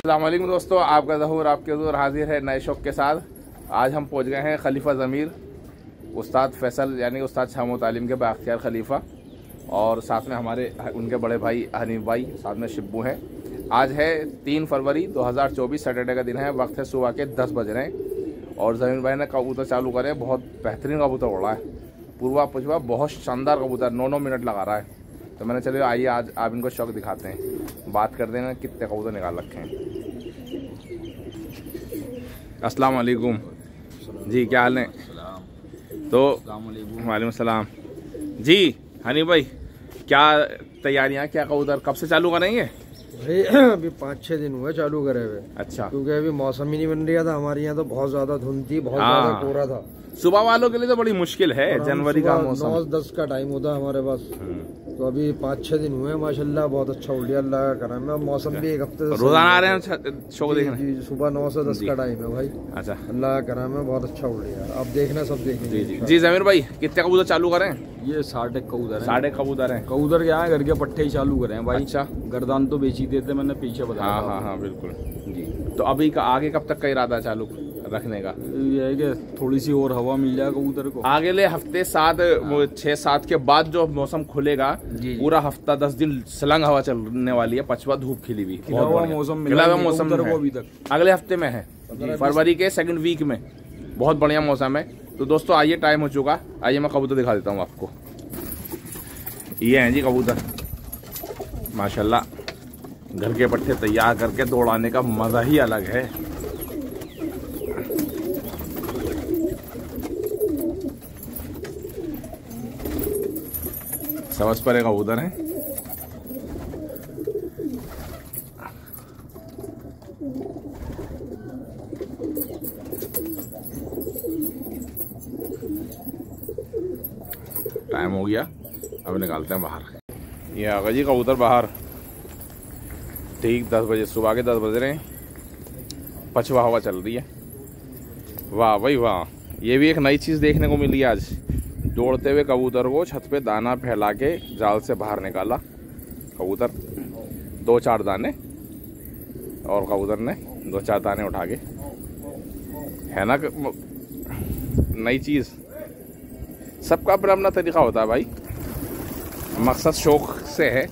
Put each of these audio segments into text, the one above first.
अस्सलाम वालेकुम दोस्तों, आपका ज़हूर आपके हुज़ूर हाजिर है नए शौक़ के साथ। आज हम पहुंच गए हैं खलीफा ज़मीर उस्ताद फैसल यानी उस्ताद शामो तालीम के बाख्तियार खलीफा, और साथ में हमारे उनके बड़े भाई हनीफ भाई, साथ में शिब्बू हैं। आज है 3 फरवरी 2024, सैटरडे का दिन है। वक्त है सुबह के 10 बज रहे हैं और ज़मीर भाई ने कबूतर चालू करे। बहुत बेहतरीन कबूतर उड़ा है, पूर्वा पुछवा बहुत शानदार कबूतर, 9 मिनट लगा रहा है। तो मैंने चलिए आइए आज आप इनको शौक दिखाते हैं, बात करते हैं कितने कबूतर निकाल रखे हैं। अस्सलाम वालेकुम जी, क्या हाल है? तो वालेकुम सलाम जी। हनी भाई, क्या तैयारियां, क्या कबूतर कब से चालू करेंगे? भाई अभी 5-6 दिन हुए चालू करे हुए। अच्छा, क्योंकि अभी मौसम ही नहीं बन रहा था हमारे यहाँ, तो बहुत ज्यादा धुंध थी, बहुत ज्यादा कोहरा था। सुबह वालों के लिए तो बड़ी मुश्किल है, जनवरी का मौसम 9-10 का टाइम होता है हमारे पास। तो अभी 5-6 दिन हुए माशाल्लाह, बहुत अच्छा उड़ गया अल्लाह का करम है। मौसम भी एक हफ्ते से रोजाना आ रहे हैं शो देखने? जी, सुबह 9 से 10 का टाइम है भाई। अच्छा, अल्लाह का करम है, बहुत अच्छा उड़ गया। अब देखना सब देखेंगे। जी ज़मीर भाई, कितने कबूतर चालू करें? ये 60 कबूतर है। 60 कबूतर हैं। कबूतर क्या है, घर के पट्टे ही चालू करे हैं भाई। अच्छा, गर्दान तो बेची देते, मैंने पीछे बताया। हाँ बिल्कुल जी। तो अभी का आगे कब तक का इरादा चालू रखने का? ये है कि थोड़ी सी और हवा मिल जाए कबूतर को। अगले हफ्ते 6-7 के बाद जो मौसम खुलेगा, पूरा हफ्ता 10 दिन सलंग हवा चलने वाली है। पछवा धूप खिली हुई, मौसम है। अभी तक अगले हफ्ते में है, फरवरी के 2nd वीक में। बहुत बढ़िया मौसम है। तो दोस्तों आइए, टाइम हो चुका, आइए मैं कबूतर दिखा देता हूँ आपको। ये हैं जी कबूतर, माशाल्लाह। घर के पट्टे तैयार करके दौड़ाने का मजा ही अलग है। समझ पर कबूतर है। टाइम हो गया, अब निकालते हैं बाहर। ये आ गए जी कबूतर बाहर, ठीक 10 बजे, सुबह के 10 बज रहे हैं। पछवा हवा चल रही है। वाह भाई वाह, ये भी एक नई चीज़ देखने को मिली आज। दौड़ते हुए कबूतर को छत पे दाना फैला के जाल से बाहर निकाला कबूतर, 2-4 दाने, और कबूतर ने 2-4 दाने उठा के, है ना नई चीज़। सबका अपना अपना तरीका होता है भाई, मकसद शौक से है।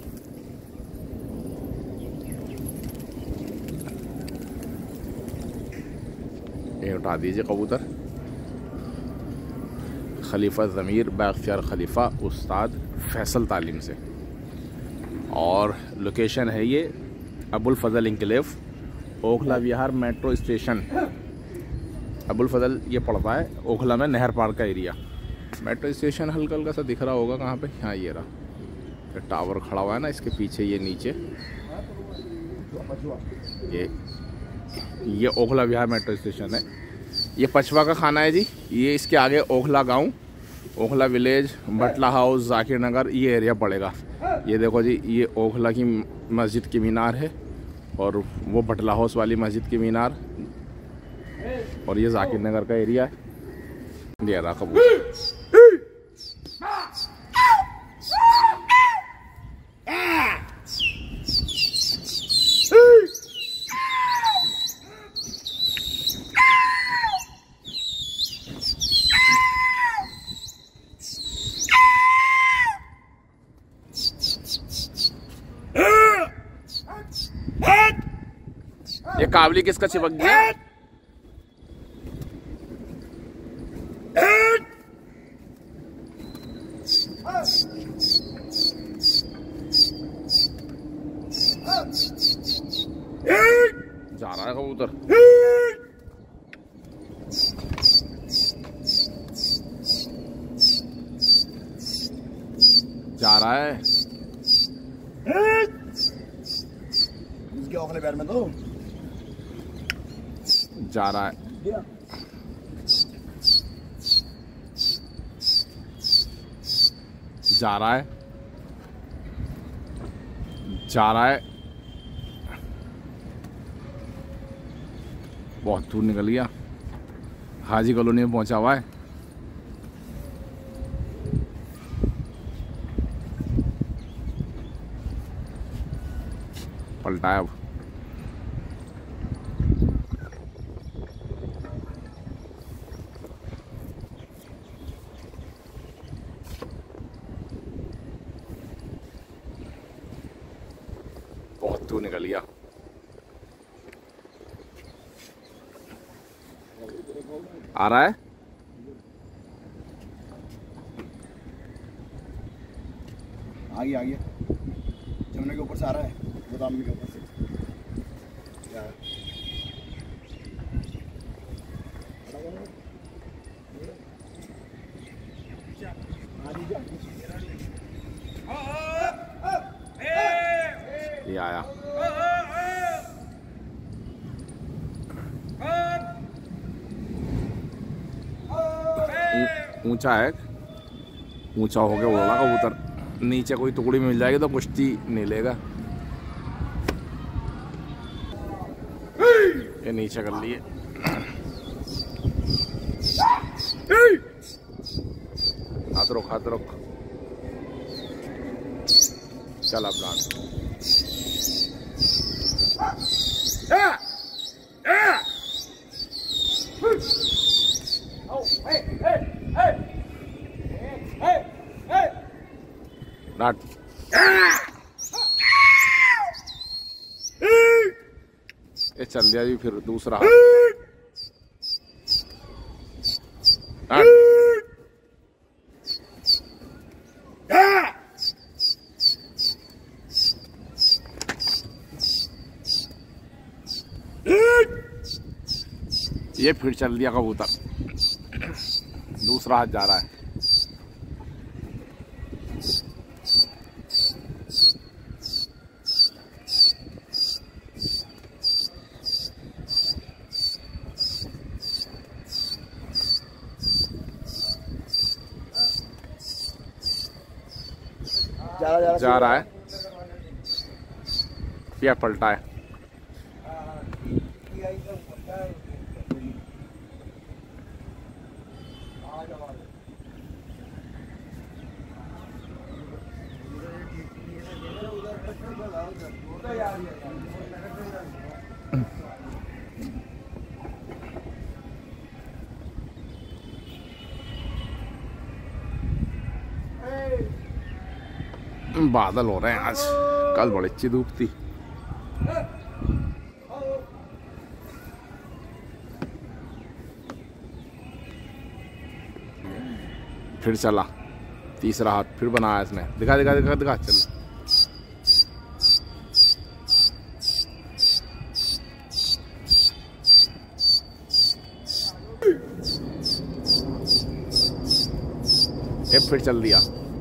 ये उठा दीजिए कबूतर। खलीफा ज़मीर बाख्तियार खलीफा उस्ताद फैसल तालीम से, और लोकेशन है ये Abul Fazal enclave, Okhla Vihar metro station. Abul Fazal ये पड़ता है ओखला में, नहर पार का एरिया। मेट्रो स्टेशन हल्का हल्का सा दिख रहा होगा कहाँ पे, हाँ ये रहा, टावर खड़ा हुआ है ना इसके पीछे, ये नीचे ये ओखला विहार मेट्रो स्टेशन है। ये पछवा का खाना है जी। ये इसके आगे ओखला गांव, ओखला विलेज, बटला हाउस, जाकिर नगर, ये एरिया पड़ेगा। ये देखो जी, ये ओखला की मस्जिद की मीनार है, और वो बटला हाउस वाली मस्जिद की मीनार, और ये जाकिर नगर का एरिया है। ये रहा कबूतर। ये काबली किसका चिपक गया? जा रहा है कबूतर, जा रहा है। इसके पैर में तो जा रहा है, जा रहा है, जा रहा है। बहुत दूर निकल गया, हाजी कॉलोनी में पहुंचा हुआ है। पलटा है अब। तू निकल गया। आ रहा है आ गया जमुना के ऊपर से आ रहा है, गोदाम के ऊपर से। ये आया। ऊंचा है, ऊंचा हो गया उड़ा कबूतर। नीचे कोई टुकड़ी मिल जाएगी तो कुश्ती नहीं लेगा। ये नीचे कर लिए। हाथ रोक, हाथ रोक। चल अब गांड। नाट। ये चल दिया जी, फिर दूसरा हाथ। ये फिर चल दिया कबूतर। दूसरा हाथ जा रहा है। जा रहा है या पलटा है। बादल हो रहे हैं आज, कल बड़ी अच्छी धूप थी। फिर चला तीसरा हाथ, फिर बनाया इसने। दिखा दिखा दिखा दिखा। चल ये फिर चल दिया।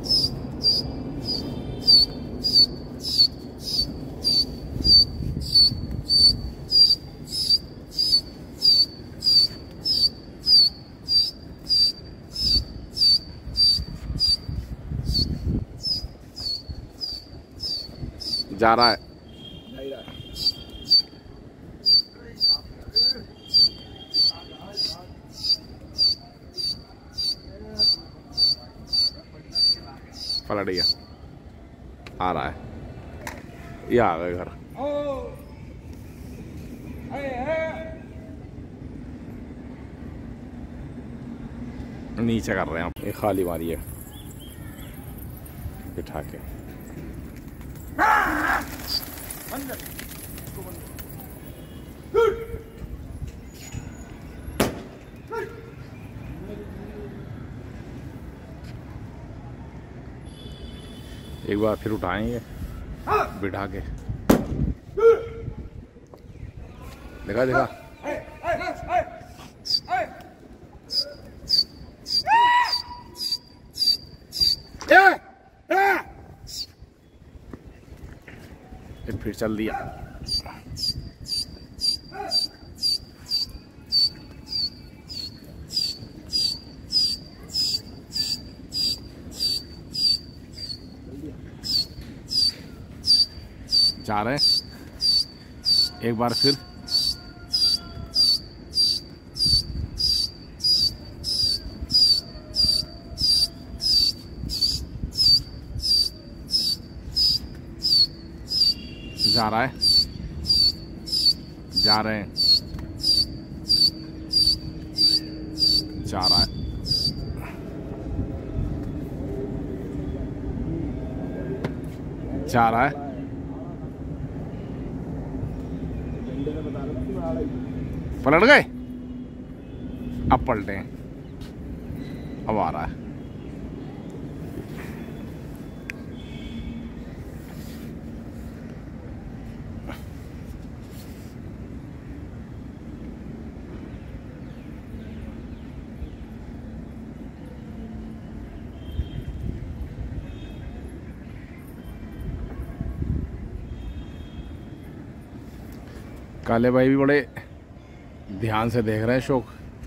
जा रहा है। पलट गया। आ रहा है। ये आ गए घर। नीचे कर रहे हैं हम। ये खाली मारी है बिठा के। एक बार फिर उठाएंगे बिठा के। देखा देखा। फिर चल दिया। जा रहे हैं एक बार फिर। जा रहा है, जा रहे हैं, जा रहा है। जा रहा है। पलट गए, अब पलटे, अब आ रहा है। काले भाई भी बड़े ध्यान से देख रहे हैं शौक।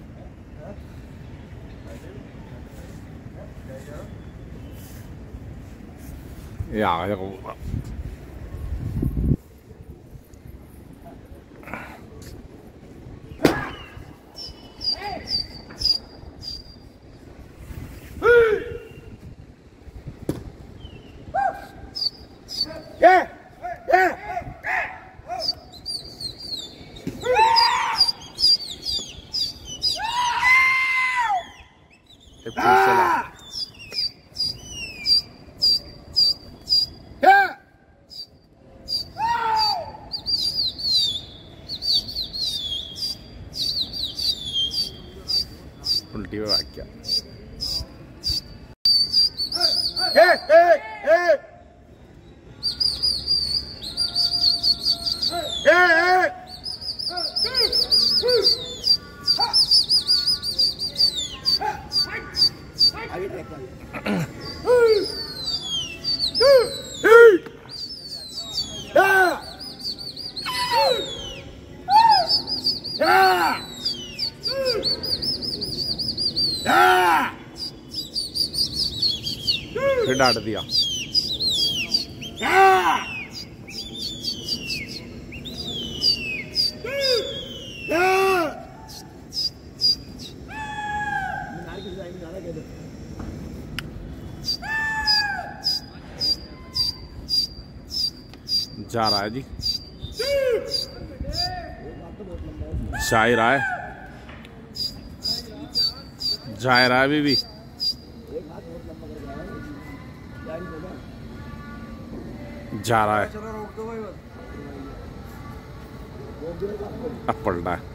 ये आ गया कबूतर। उल्टी में भाग गया। फिर डांट दिया। जा रहा है जी, जा ही रहा है, जा रहा है अभी भी। जा रहा है, अब पलटा है।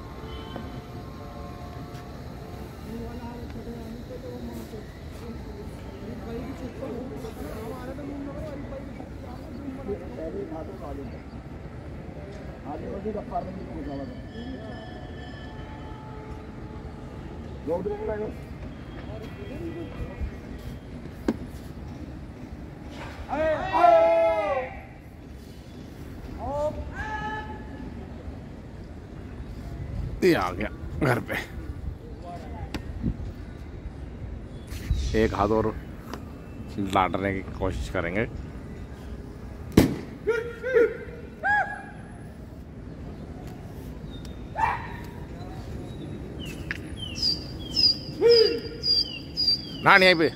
ये आ गया घर पे। एक हाथ और लाटने की कोशिश करेंगे। ना नहीं पे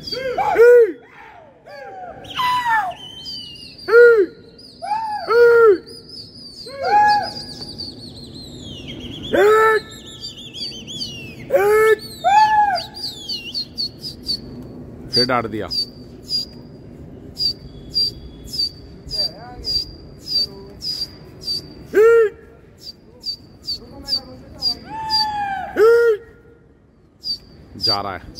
फिर डांट दिया। जा रहा है,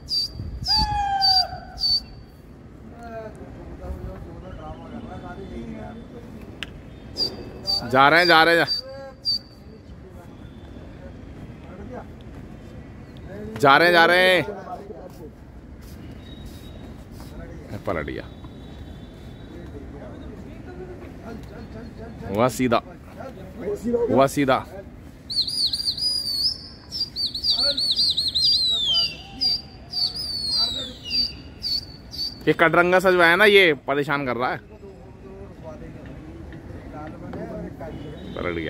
जा रहे हैं, जा रहे हैं, जा रहे हैं, जा रहे हैं। पलट गया, हुआ सीधा, हुआ सीधा। ये कटरंगा सजवाया ना, ये परेशान कर रहा है। पलट गया,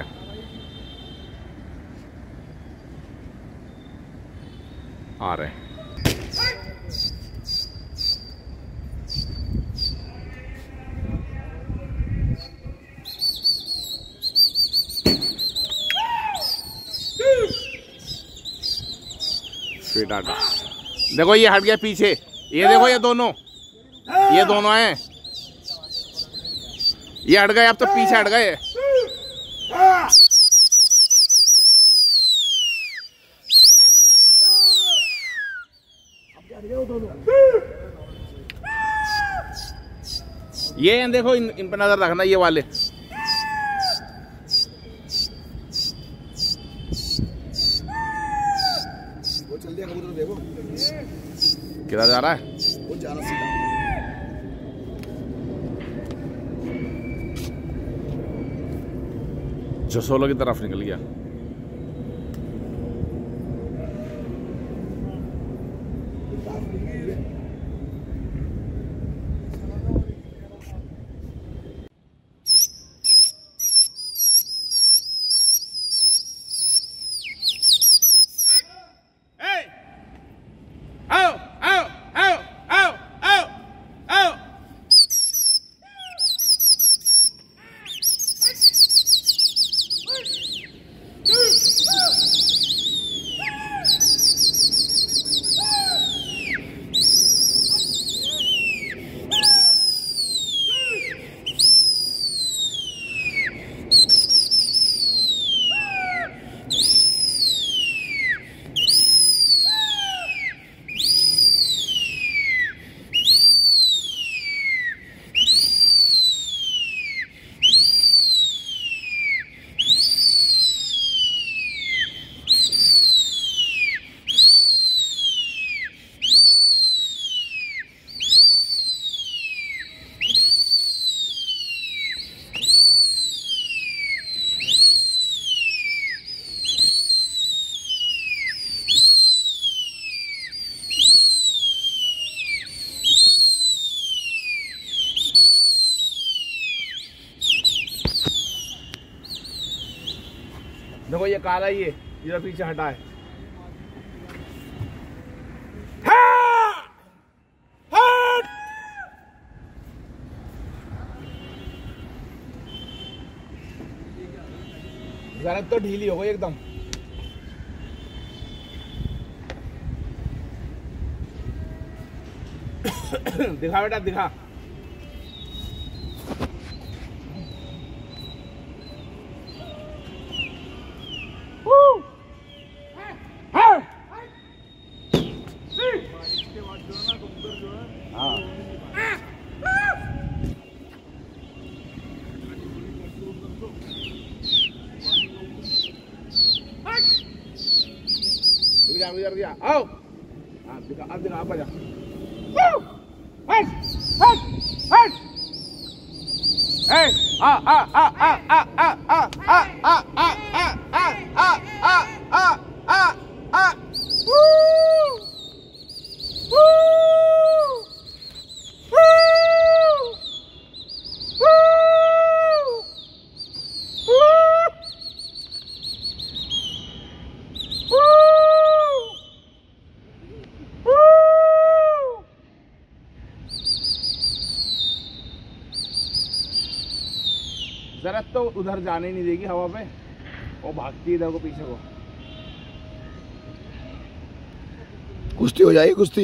आ रहे हैं। डाटा देखो, ये हट गया पीछे, ये देखो, ये दोनों हैं, ये हट गए, अब तो पीछे हट गए। ये देखो, इन पर नजर रखना, ये वाले। वो चल दिया कबूतर, देखो किधर जा रहा है? वो जा रहा सीधा। जसोलो की तरफ निकल गया। देखो ये काला, ये इधर पीछे हटा है। जरा तो ढीली हो गई एकदम। दिखा बेटा, दिखा। आओ, दिखा, अब दिखा, अब जा। जरा तो उधर जाने नहीं देगी हवा पे, वो भागती है इधर को, पीछे को। कुश्ती हो जाएगी, कुश्ती।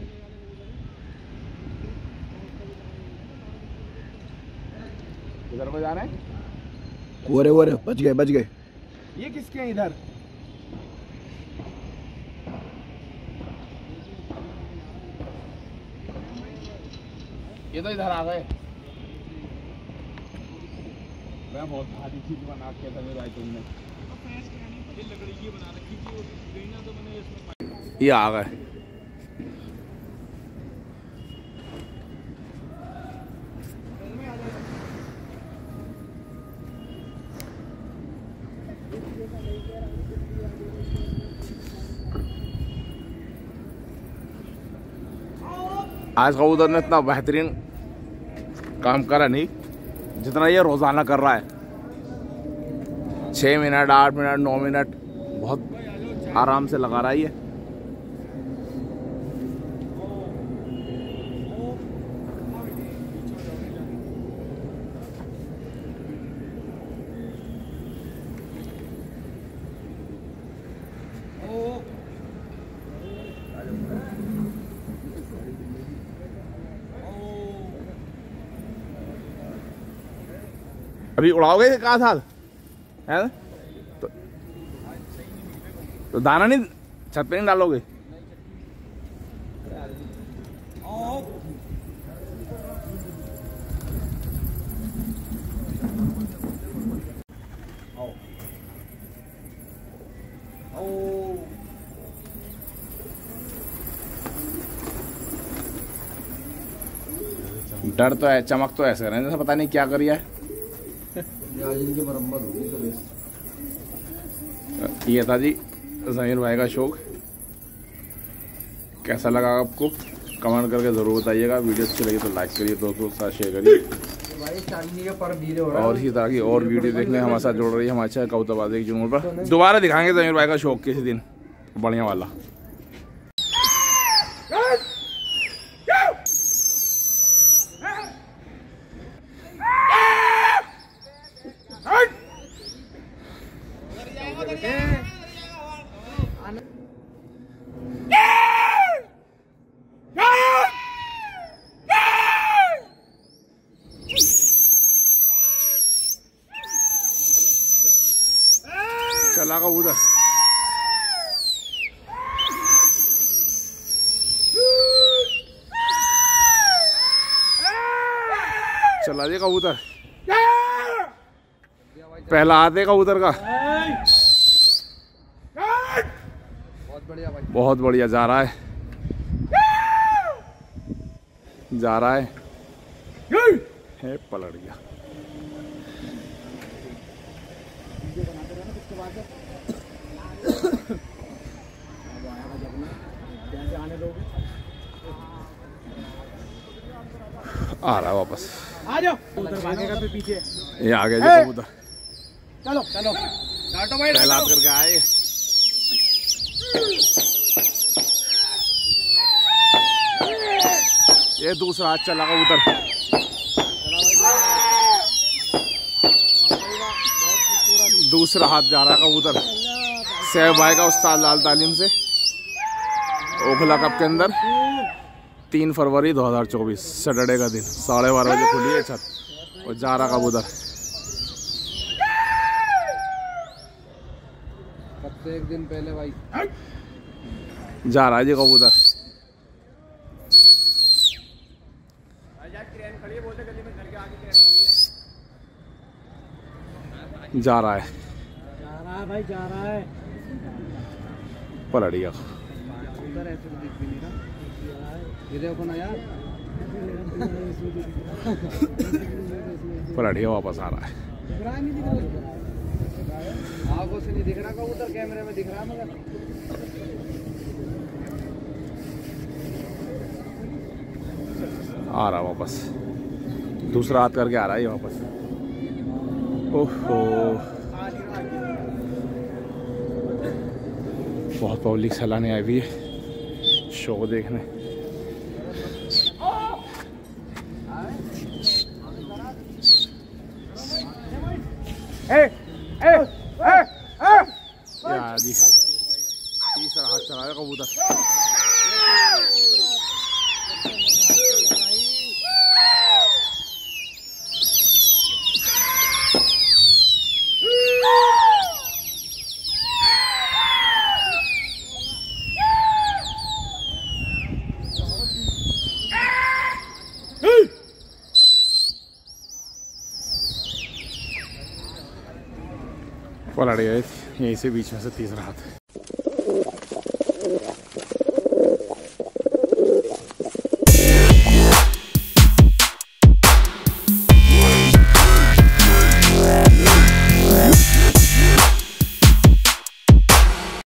इधर को जाना है। वो रे बच गए, बच गए। ये किसके हैं इधर? ये तो इधर आ गए। मैं बहुत भारी चीज बना के था मेरे भाई तुमने। ये लकड़ी की बना रखी थी, वो गई ना, तो मैंने इसमें ये आ गए। आज कबूतर ने इतना बेहतरीन काम करा नहीं जितना ये रोजाना कर रहा है। 6 मिनट, 8 मिनट, 9 मिनट बहुत आराम से लगा रहा है ये। अभी उड़ाओगे कहाँ था है? तो दाना नहीं छत पे नहीं डालोगे? डर तो है, चमक तो ऐसे रहे जैसे पता नहीं क्या करिए। इनकी मरम्मत होगी तो ये था जी ज़मीर भाई का शौक। कैसा लगा आपको कमेंट करके ज़रूर बताइएगा। वीडियो अच्छी लगी तो लाइक करिए, दोस्तों के साथ शेयर करिए। भाई चांदनी के पर नीले हो रहा है। और इसी तरह की और वीडियो देखने हमारे साथ जुड़ रही है हमारे चैनल कबूतरबाजी के चैनल पर। दोबारा दिखाएंगे ज़मीर भाई का शौक किसी दिन बढ़िया वाला। चला कबूतर, चला जी कबूतर, पहला हाथ है कबूतर का। बहुत बढ़िया भाई, बहुत बढ़िया जा रहा है, जा रहा है पलट गया। आ रहा है वापस, आ जाओ भागेगा फिर पीछे। ये आ गया जी कबूतर। चलो चलो काटो भाई, पहला हाथ करके आए। ये दूसरा हाथ चला कबूतर। दूसरा हाथ जा रहा है कबूतर सैफ भाई का उस्ताद लाल तालीम से ओखला कप के अंदर 3 फरवरी 2024 सैटरडे का दिन 12:30 बजे खुली है छत और जा रहा कबूतर। सबसे एक दिन पहले भाई जा रहा है जी कबूतर, जा रहा है भाई, जा रहा है। पलट गया। उधर ऐसे तो दिख भी नहीं रहा। ये देखो ना यार, पलट गया, वापस आ रहा है। आंखों से नहीं दिख रहा कबूतर, कैमरे में दिख रहा मगर। आ रहा वापस, दूसरा हाथ करके आ रहा है ये वापस। ओहो, बहुत पब्लिक सैलानी आई हुई है शो देखने। या जी तीसरा हाथ चला है कबूतर। पलट गया यहीं से बीच में से तीसरा हाथ।